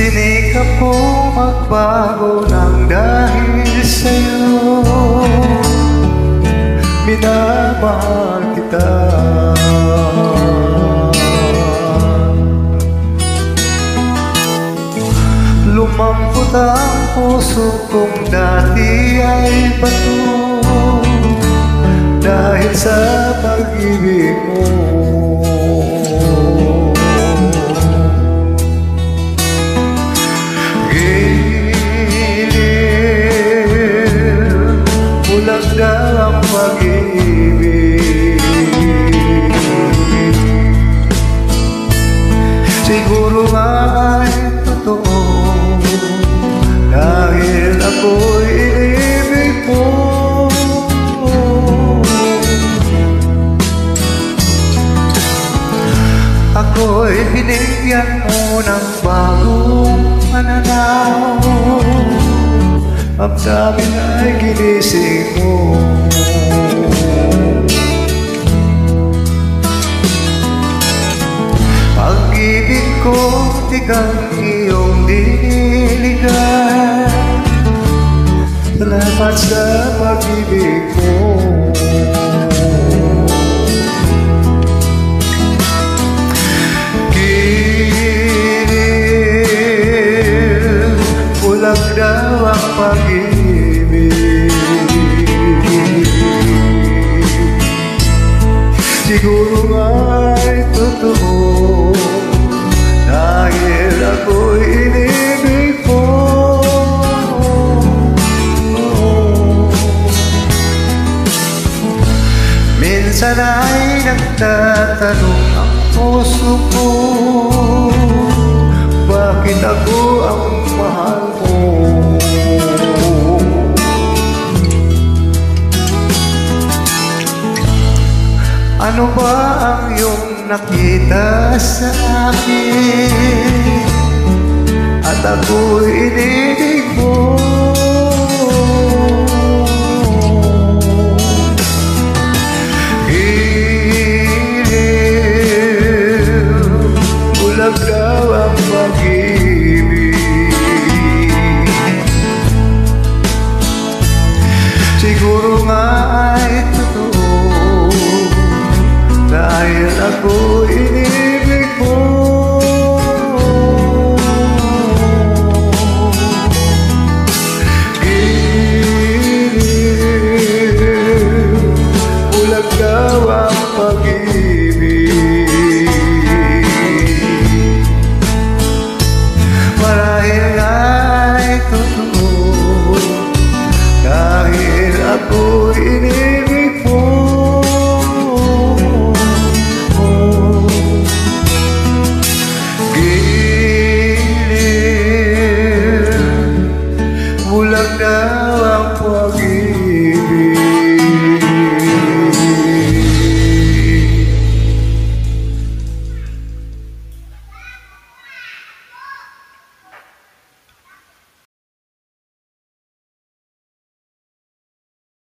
Sinikap ko magbago ng dahil sa'yo. Minamahal kita. Lumampot ang puso kong dati ay bato dahil sa pag-ibig mo. Gilid, bulag na ang pag-ibig. Siguro nga ay totoo dahil ako'y inibig mo. Ako'y binigyan mo ng bagong pananaw. Ang daming ay ginising mo. Pag-ibig ko, tigang iyong diniligan. Salamat sa pag-ibig mo. Gilid, bulag daw ang pag-ibig. Siguro ay totoo dahil ako'y inibig mo. Minsan ay nagtatanong ang puso ko, bakit ako ang mahal mo? Ano ba ang iyong nakita sa akin at ako'y ininig mo? Gilid, bulag daw ang pag-ibig.